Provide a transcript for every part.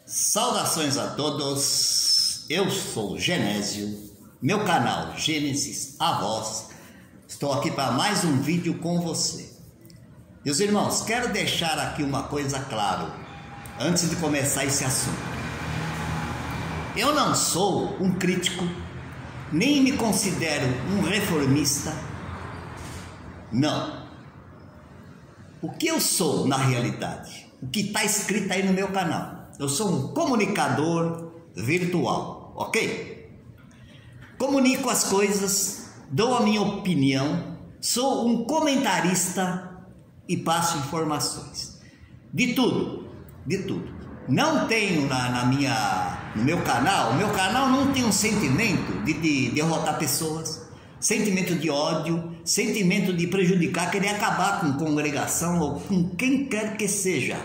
Saudações a todos, eu sou Genésio, meu canal Gênesis a Voz. Estou aqui para mais um vídeo com você. Meus irmãos, quero deixar aqui uma coisa clara antes de começar esse assunto. Eu não sou um crítico, nem me considero um reformista. Não. O que eu sou na realidade? O que está escrito aí no meu canal? Eu sou um comunicador virtual, ok? Comunico as coisas, dou a minha opinião, sou um comentarista e passo informações. De tudo, de tudo. Não tenho no meu canal não tem um sentimento de derrotar pessoas, sentimento de ódio, sentimento de prejudicar, querer acabar com congregação ou com quem quer que seja.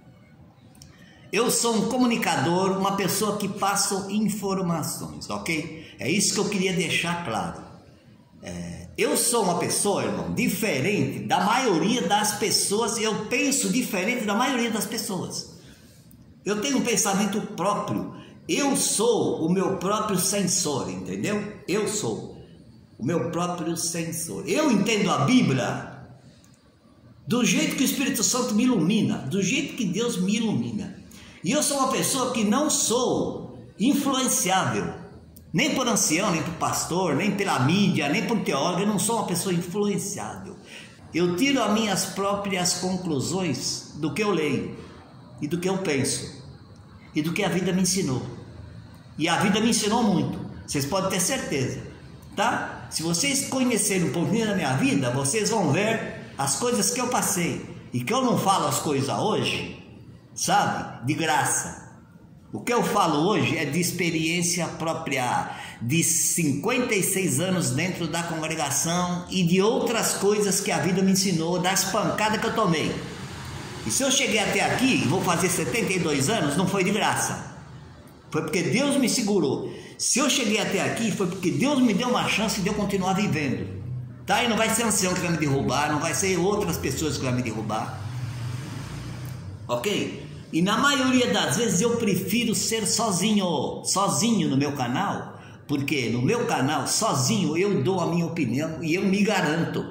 Eu sou um comunicador, uma pessoa que passa informações, ok? É isso que eu queria deixar claro. Eu sou uma pessoa, irmão, diferente da maioria das pessoas. Eu penso diferente da maioria das pessoas. Eu tenho um pensamento próprio. Eu sou o meu próprio censor, entendeu? Eu sou o meu próprio censor. Eu entendo a Bíblia do jeito que o Espírito Santo me ilumina, do jeito que Deus me ilumina. E eu sou uma pessoa que não sou influenciável, nem por ancião, nem por pastor, nem pela mídia, nem por teólogo. Eu não sou uma pessoa influenciável. Eu tiro as minhas próprias conclusões do que eu leio, e do que eu penso, e do que a vida me ensinou. E a vida me ensinou muito, vocês podem ter certeza, tá? Se vocês conhecerem um pouquinho da minha vida, vocês vão ver as coisas que eu passei, e que eu não falo as coisas hoje, sabe, de graça. O que eu falo hoje é de experiência própria, de 56 anos dentro da congregação e de outras coisas que a vida me ensinou, das pancadas que eu tomei. E se eu cheguei até aqui, vou fazer 72 anos, não foi de graça, foi porque Deus me segurou. Se eu cheguei até aqui, foi porque Deus me deu uma chance de eu continuar vivendo, tá? E não vai ser ancião que vai me derrubar, não vai ser outras pessoas que vão me derrubar, ok? E na maioria das vezes eu prefiro ser sozinho no meu canal, porque no meu canal, sozinho, eu dou a minha opinião e eu me garanto.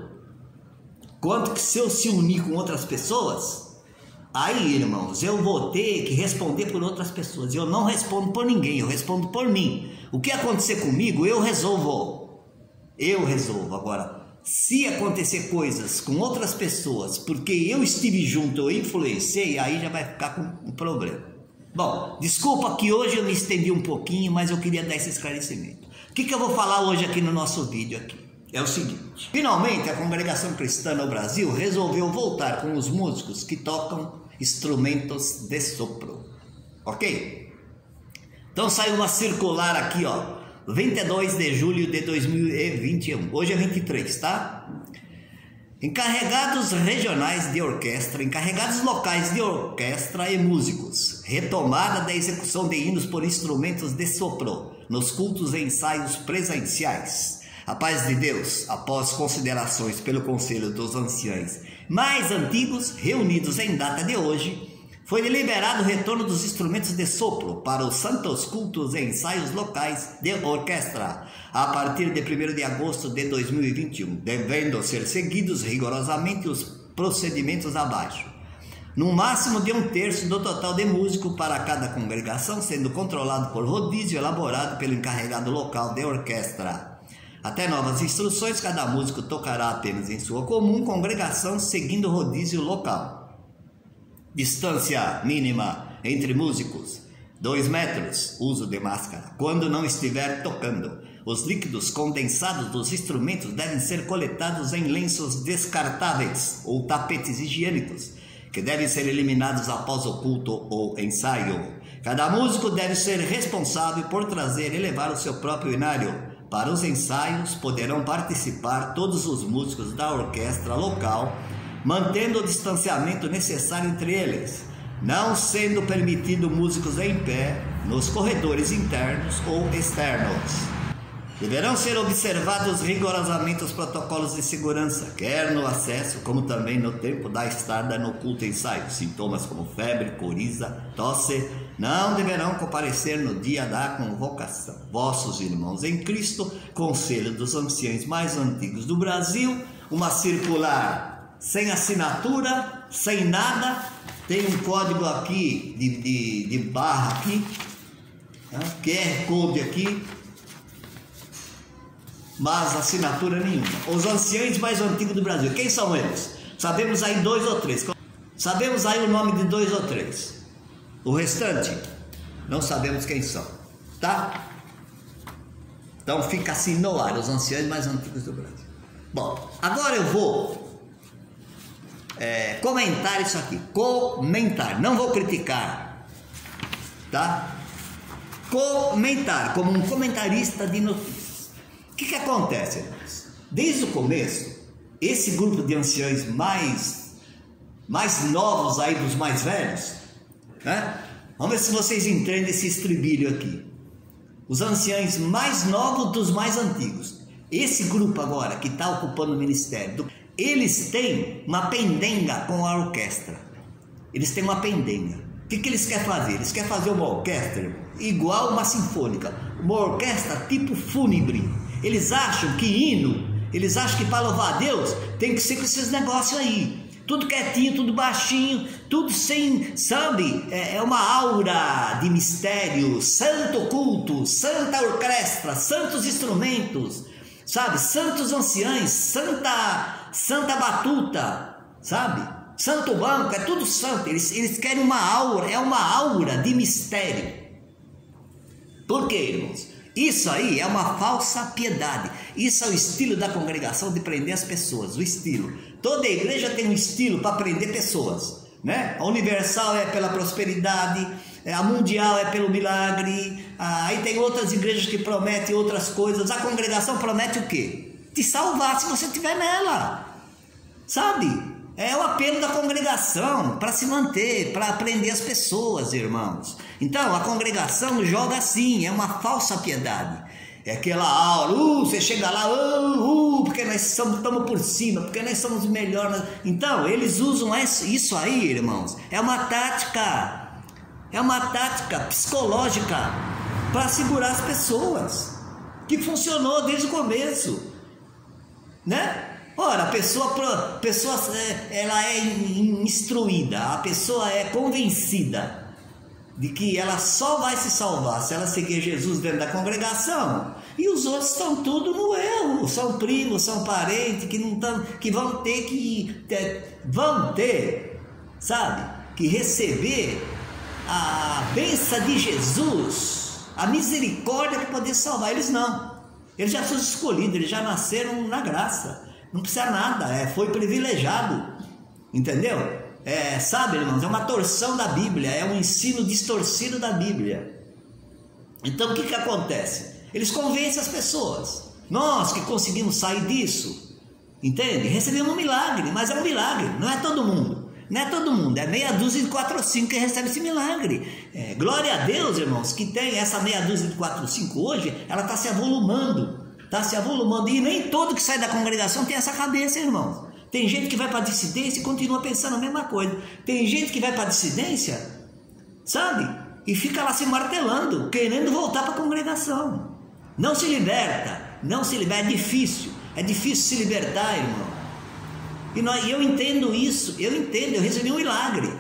Quanto que se eu se unir com outras pessoas, aí, irmãos, eu vou ter que responder por outras pessoas. Eu não respondo por ninguém, eu respondo por mim. O que acontecer comigo, eu resolvo. Eu resolvo. Agora, se acontecer coisas com outras pessoas, porque eu estive junto, eu influenciei, aí já vai ficar com um problema. Bom, desculpa que hoje eu me estendi um pouquinho, mas eu queria dar esse esclarecimento. O que eu vou falar hoje aqui no nosso vídeo aqui? É o seguinte: finalmente a congregação cristã no Brasil resolveu voltar com os músicos que tocam instrumentos de sopro, ok? Então saiu uma circular aqui, ó, 22 de julho de 2021, hoje é 23, tá? Encarregados regionais de orquestra, encarregados locais de orquestra e músicos, retomada da execução de hinos por instrumentos de sopro nos cultos e ensaios presenciais. A paz de Deus, após considerações pelo Conselho dos Anciãos mais antigos, reunidos em data de hoje, foi deliberado o retorno dos instrumentos de sopro para os santos cultos e ensaios locais de orquestra a partir de 1º de agosto de 2021, devendo ser seguidos rigorosamente os procedimentos abaixo. No máximo de 1/3 do total de músicos para cada congregação, sendo controlado por rodízio elaborado pelo encarregado local de orquestra. Até novas instruções, cada músico tocará apenas em sua comum congregação, seguindo o rodízio local. Distância mínima entre músicos: 2 metros, uso de máscara quando não estiver tocando. Os líquidos condensados dos instrumentos devem ser coletados em lenços descartáveis ou tapetes higiênicos, que devem ser eliminados após o culto ou ensaio. Cada músico deve ser responsável por trazer e levar o seu próprio inário. Para os ensaios poderão participar todos os músicos da orquestra local, mantendo o distanciamento necessário entre eles, não sendo permitido músicos em pé nos corredores internos ou externos. Deverão ser observados rigorosamente os protocolos de segurança, quer no acesso, como também no tempo da estada no culto e ensaio. Sintomas como febre, coriza, tosse não deverão comparecer no dia da convocação. Vossos irmãos em Cristo, conselho dos anciãos mais antigos do Brasil, uma circular sem assinatura, sem nada, tem um código aqui de barra aqui, QR Code aqui, mas assinatura nenhuma. Os anciãos mais antigos do Brasil, quem são eles? Sabemos aí 2 ou 3. Sabemos aí o nome de 2 ou 3. O restante, não sabemos quem são, tá? Então fica assim no ar, os anciãos mais antigos do Brasil. Bom, agora eu vou comentar isso aqui. Comentar, não vou criticar, tá? Comentar, como um comentarista de notícias. O que acontece, irmãos? Desde o começo, esse grupo de anciãos mais novos aí dos mais velhos, né? Vamos ver se vocês entendem esse estribilho aqui. Os anciãos mais novos dos mais antigos. Esse grupo agora que está ocupando o ministério, eles têm uma pendenga com a orquestra. Eles têm uma pendenga. O que eles querem fazer? Eles querem fazer uma orquestra igual uma sinfônica, uma orquestra tipo fúnebre. Eles acham que hino, eles acham que para louvar a Deus tem que ser com esses negócios aí. Tudo quietinho, tudo baixinho, tudo sem, sabe? É uma aura de mistério, santo culto, santa orquestra, santos instrumentos, sabe? Santos anciãos, santa batuta, sabe? Santo banco, é tudo santo. Eles querem uma aura, é uma aura de mistério. Por quê, irmãos? Isso aí é uma falsa piedade. Isso é o estilo da congregação de prender as pessoas, o estilo. Toda igreja tem um estilo para prender pessoas, né? A universal é pela prosperidade, a mundial é pelo milagre, aí tem outras igrejas que prometem outras coisas. A congregação promete o quê? Te salvar se você estiver nela, sabe? É o apelo da congregação para se manter, para prender as pessoas, irmãos. Então a congregação joga assim, é uma falsa piedade. É aquela aula, você chega lá, porque nós estamos por cima, porque nós somos melhores. Então eles usam isso aí, irmãos. É uma tática psicológica para segurar as pessoas, que funcionou desde o começo, né? Ora, a pessoa ela é instruída, a pessoa é convencida de que ela só vai se salvar se ela seguir Jesus dentro da congregação, e os outros estão tudo no erro, são primos, são parentes que não estão, que vão ter, sabe, que receber a bênção de Jesus, a misericórdia para poder salvar. Eles não, eles já são escolhidos, eles já nasceram na graça. Não precisa nada, foi privilegiado, entendeu? Sabe, irmãos, é uma torção da Bíblia, é um ensino distorcido da Bíblia. Então o que acontece? Eles convencem as pessoas. Nós que conseguimos sair disso, entende? Recebemos um milagre, mas é um milagre, não é todo mundo. Não é todo mundo, é meia dúzia de 4 ou 5 que recebe esse milagre. Glória a Deus, irmãos, que tem essa meia dúzia de 4 ou 5 hoje, ela está se avolumando. Está se avolumando, e nem todo que sai da congregação tem essa cabeça, irmãos. Tem gente que vai para a dissidência e continua pensando a mesma coisa. Tem gente que vai para a dissidência, sabe? E fica lá se martelando, querendo voltar para a congregação. Não se liberta, é difícil se libertar, irmão. E eu entendo isso, eu recebi um milagre.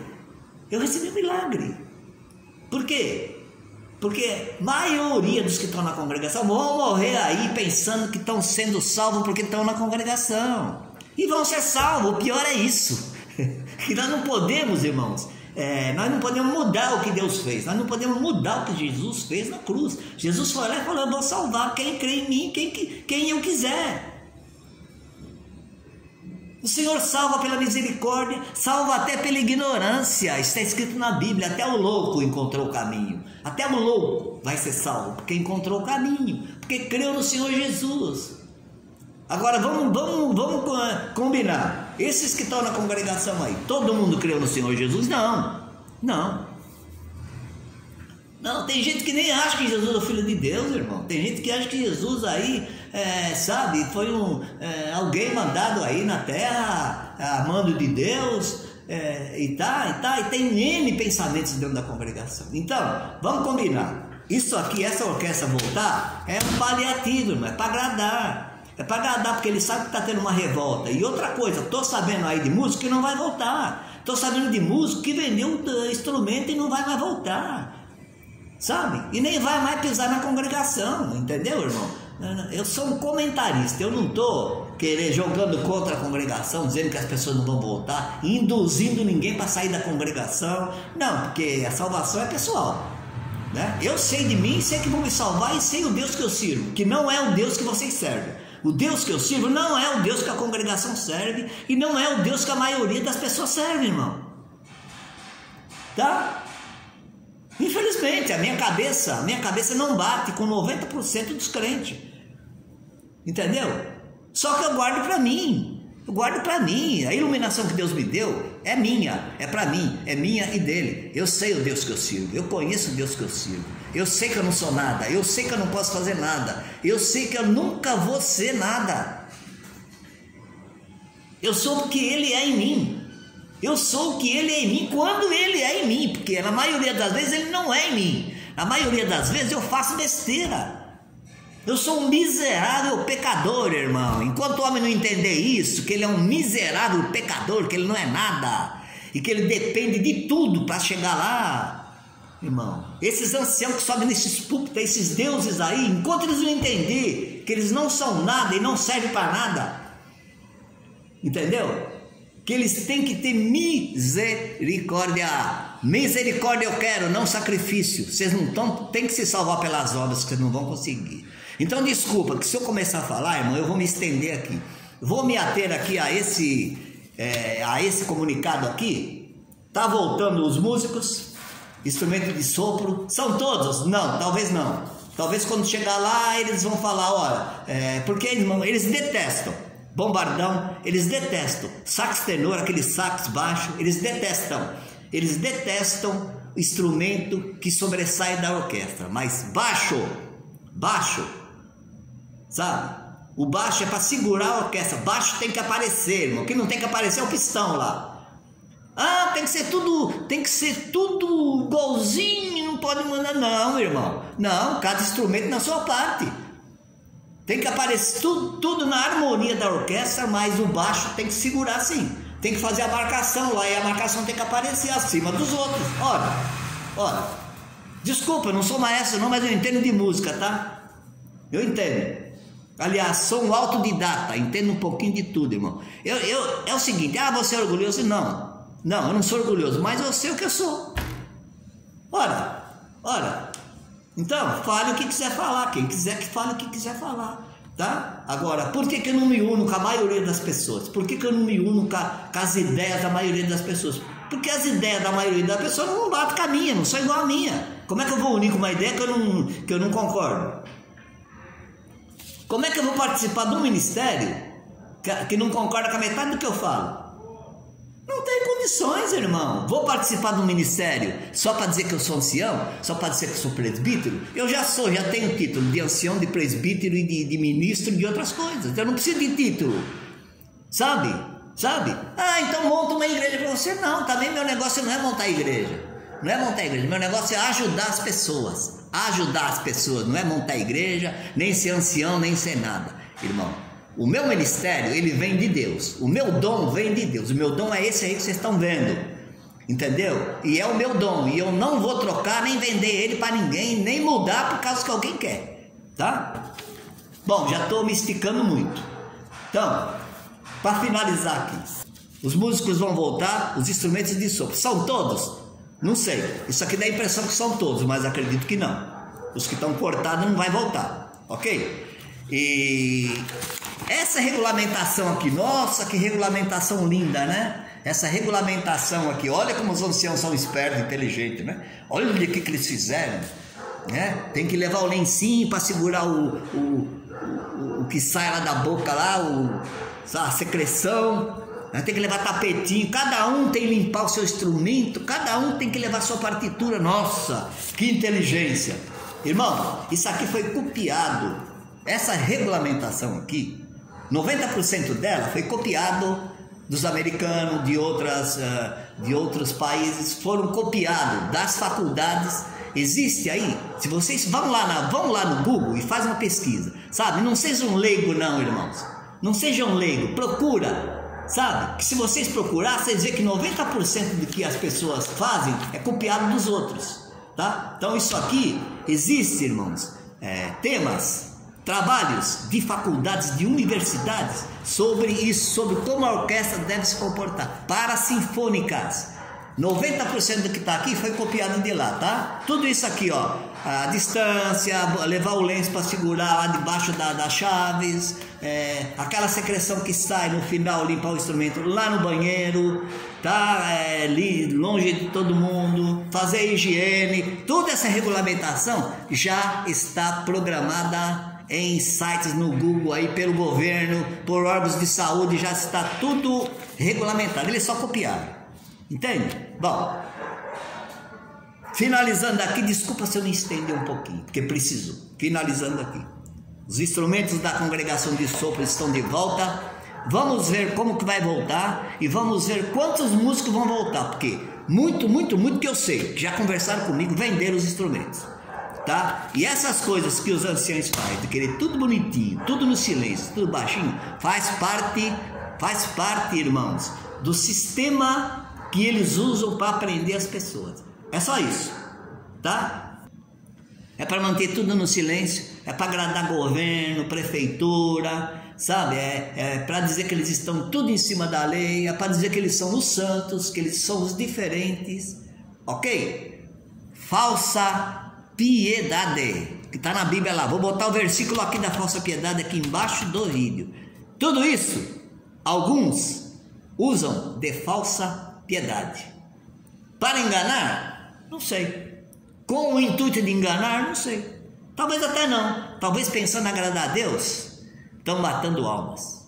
Por quê? Porque a maioria dos que estão na congregação vão morrer aí pensando que estão sendo salvos porque estão na congregação. E vão ser salvos, o pior é isso. Que nós não podemos, irmãos, nós não podemos mudar o que Deus fez. Nós não podemos mudar o que Jesus fez na cruz. Jesus foi lá e falou: eu vou salvar quem crê em mim, quem eu quiser. O Senhor salva pela misericórdia, salva até pela ignorância. Está escrito na Bíblia, até o louco encontrou o caminho. Até o louco vai ser salvo, porque encontrou o caminho, porque creu no Senhor Jesus. Agora vamos combinar. Esses que estão na congregação aí, todo mundo creu no Senhor Jesus? Não. Não, tem gente que nem acha que Jesus é o Filho de Deus, irmão. Tem gente que acha que Jesus aí, sabe, foi alguém mandado aí na terra, a mando de Deus, e tem N pensamentos dentro da congregação. Então, vamos combinar. Isso aqui, essa orquestra voltar, é um paliativo, irmão, é para agradar. É para agradar, porque ele sabe que está tendo uma revolta. E outra coisa, estou sabendo aí de músico que não vai voltar. Estou sabendo de músico que vendeu um instrumento e não vai mais voltar. Sabe? E nem vai mais pisar na congregação, entendeu, irmão? Eu sou um comentarista, eu não estou jogando contra a congregação, dizendo que as pessoas não vão voltar, induzindo ninguém para sair da congregação. Não, porque a salvação é pessoal, né? Eu sei de mim, sei que vou me salvar e sei o Deus que eu sirvo, que não é o Deus que vocês servem. O Deus que eu sirvo não é o Deus que a congregação serve e não é o Deus que a maioria das pessoas serve, irmão. Tá? Infelizmente, a minha cabeça não bate com 90% dos crentes. Entendeu? Só que eu guardo para mim. Eu guardo para mim. A iluminação que Deus me deu é minha, é para mim, é minha e dele. Eu sei o Deus que eu sirvo, eu conheço o Deus que eu sirvo. Eu sei que eu não sou nada, eu sei que eu não posso fazer nada, eu sei que eu nunca vou ser nada. Eu sou o que ele é em mim. Eu sou o que ele é em mim quando ele é em mim, porque na maioria das vezes ele não é em mim. Na maioria das vezes eu faço besteira. Eu sou um miserável pecador, irmão. Enquanto o homem não entender isso, que ele é um miserável pecador, que ele não é nada, e que ele depende de tudo para chegar lá, irmão, esses anciãos que sobem nesses púlpitos, esses deuses aí, enquanto eles não entenderem que eles não são nada e não servem para nada, entendeu? Que eles têm que ter misericórdia. Misericórdia eu quero, não sacrifício. Vocês não tem que se salvar pelas obras, que vocês não vão conseguir. Então desculpa, que se eu começar a falar, irmão, eu vou me estender aqui. Vou me ater aqui a esse comunicado aqui. Tá voltando os músicos, instrumento de sopro. São todos? Não, talvez não. Talvez quando chegar lá eles vão falar, olha, porque eles detestam bombardão, eles detestam sax tenor, aquele sax baixo, eles detestam instrumento que sobressai da orquestra, mas baixo, sabe? O baixo é para segurar a orquestra, baixo tem que aparecer, irmão. O que não tem que aparecer é o pistão lá. Ah, tem que ser tudo igualzinho, não pode mandar, não, irmão. Não, cada instrumento na sua parte. Tem que aparecer tudo na harmonia da orquestra, mas o baixo tem que segurar sim. Tem que fazer a marcação lá e a marcação tem que aparecer acima dos outros. Olha. Desculpa, eu não sou maestro não, mas eu entendo de música, tá? Eu entendo. Aliás, sou um autodidata, entendo um pouquinho de tudo, irmão. É o seguinte, você é orgulhoso? Não, eu não sou orgulhoso, mas eu sei o que eu sou. Ora. Então, fale o que quiser falar, quem quiser que fale o que quiser falar, tá? Agora, por que eu não me uno com a maioria das pessoas? Por que eu não me uno com as ideias da maioria das pessoas? Porque as ideias da maioria das pessoas não batem com a minha, não são igual a minha. Como é que eu vou unir com uma ideia que eu não concordo? Como é que eu vou participar de um ministério que não concorda com a metade do que eu falo? Não tem condições, irmão. Vou participar de um ministério só para dizer que eu sou ancião? Só para dizer que eu sou presbítero? Eu já tenho título de ancião, de presbítero e de ministro e de outras coisas. Eu não preciso de título, sabe? Então monta uma igreja para você. Não, também meu negócio não é montar igreja. Meu negócio é ajudar as pessoas. Não é montar igreja, nem ser ancião, nem ser nada, irmão. O meu ministério, ele vem de Deus. O meu dom vem de Deus. O meu dom é esse aí que vocês estão vendo. Entendeu? E é o meu dom. E eu não vou trocar, nem vender ele para ninguém, nem mudar por causa que alguém quer. Tá? Bom, já estou me esticando muito. Então, para finalizar aqui. Os músicos vão voltar, os instrumentos de sopro. São todos? Não sei. Isso aqui dá a impressão que são todos, mas acredito que não. Os que estão cortados não vai voltar. Ok? E essa regulamentação aqui, nossa, que regulamentação linda, né? Essa regulamentação aqui, olha como os anciãos são espertos, inteligentes, né? Olha o que eles fizeram, né? Tem que levar o lencinho para segurar o que sai lá da boca lá, a secreção, Tem que levar tapetinho, cada um tem que limpar o seu instrumento, cada um tem que levar sua partitura. Nossa, que inteligência! Irmão, isso aqui foi copiado. Essa regulamentação aqui, 90% dela foi copiado dos americanos, de outros países, foram copiados das faculdades. Existe aí, se vocês vão lá no Google e fazem uma pesquisa, sabe? Não sejam leigos não, irmãos, não sejam leigos, procura, sabe? Que se vocês procurar, vocês vê que 90% do que as pessoas fazem é copiado dos outros, tá? Então isso aqui existe, irmãos, temas, trabalhos de faculdades, de universidades sobre isso, sobre como a orquestra deve se comportar, para sinfônicas. 90% do que está aqui foi copiado de lá, tá? Tudo isso aqui, ó, a distância, levar o lenço para segurar lá debaixo das chaves, aquela secreção que sai no final, limpar o instrumento lá no banheiro, tá? Longe de todo mundo, fazer a higiene, toda essa regulamentação já está programada em sites no Google aí pelo governo, por órgãos de saúde, já está tudo regulamentado, eles só copiaram. Entende? Bom, finalizando aqui, desculpa se eu me estender um pouquinho, porque preciso. Finalizando aqui, os instrumentos da congregação de sopro estão de volta. Vamos ver como que vai voltar e vamos ver quantos músicos vão voltar, porque muito que eu sei, que já conversaram comigo, venderam os instrumentos, tá? E essas coisas que os anciãos fazem, de querer tudo bonitinho, tudo no silêncio, tudo baixinho, faz parte, irmãos, do sistema que eles usam para aprender as pessoas. É só isso, tá? É para manter tudo no silêncio, é para agradar governo, prefeitura, sabe? É para dizer que eles estão tudo em cima da lei, é para dizer que eles são os santos, que eles são os diferentes, ok? Falsa piedade, que está na Bíblia lá. Vou botar o versículo aqui da falsa piedade aqui embaixo do vídeo. Tudo isso, alguns usam de falsa piedade para enganar, não sei, com o intuito de enganar, não sei, talvez até não, talvez pensando em agradar a Deus, estão matando almas.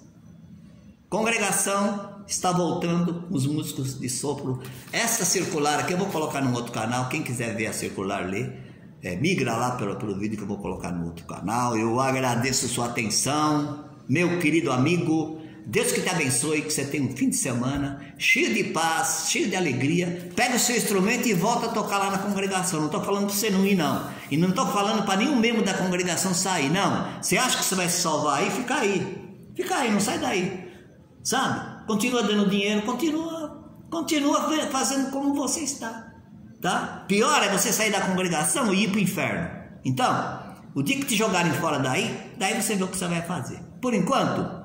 Congregação está voltando, os músicos de sopro. Essa circular aqui eu vou colocar no outro canal, quem quiser ver a circular, ler, migra lá pelo vídeo que eu vou colocar no outro canal. Eu agradeço sua atenção, meu querido amigo. Deus que te abençoe, que você tenha um fim de semana cheio de paz, cheio de alegria. Pega o seu instrumento e volta a tocar lá na congregação. Não estou falando para você não ir, não. E não estou falando para nenhum membro da congregação sair, não. Você acha que você vai se salvar aí? Fica aí. Fica aí, não sai daí. Sabe? Continua dando dinheiro, continua fazendo como você está. Tá? Pior é você sair da congregação e ir para o inferno. Então, o dia que te jogarem fora daí você vê o que você vai fazer. Por enquanto,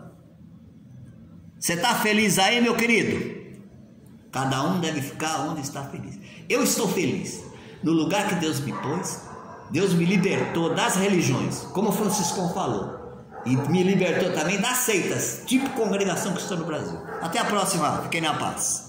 você está feliz aí, meu querido? Cada um deve ficar onde está feliz. Eu estou feliz no lugar que Deus me pôs. Deus me libertou das religiões, como o Franciscão falou, e me libertou também das seitas, tipo congregação cristã no Brasil. Até a próxima, fiquem na paz.